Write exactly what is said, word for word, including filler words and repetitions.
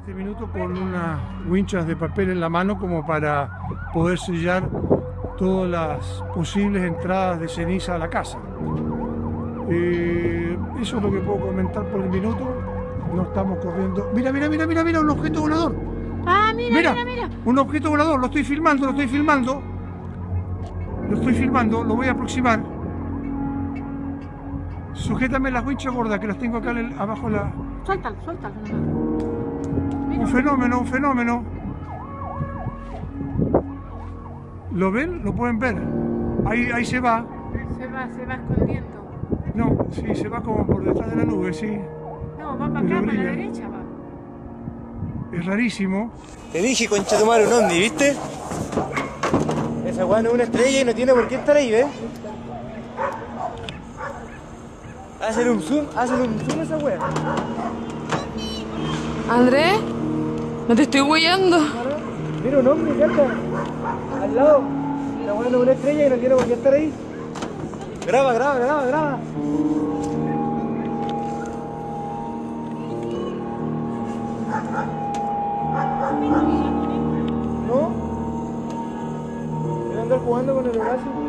este minuto con unas winchas de papel en la mano como para poder sellar todas las posibles entradas de ceniza a la casa. Eh, eso es lo que puedo comentar por el minuto. No estamos corriendo. Mira, mira, mira, mira, mira, un objeto volador. Ah, mira, Mira, mira, mira. un objeto volador, lo estoy filmando, lo estoy filmando. Lo estoy filmando, lo voy a aproximar. Sujétame las winchas gordas que las tengo acá en el- abajo la. Suéltalo, suéltalo. Un fenómeno, un fenómeno. ¿Lo ven? ¿Lo pueden ver? Ahí, ahí se va. Se va, se va escondiendo. No, sí, se va como por detrás de la nube, sí. No, va para Pero acá, para la brilla. derecha va. Es rarísimo. Te dije, concha tu madre, un ovni, ¿viste? Esa weá no es una estrella y no tiene por qué estar ahí, ¿ves? Hazle un zoom, hazle un zoom a esa weá. Andrés, no te estoy huellando. Mira un ovni, cerca. Al lado. La weá no es una estrella y no tiene por qué estar ahí. Graba, graba, graba, graba. ¿No? Debe andar jugando con el Horacio.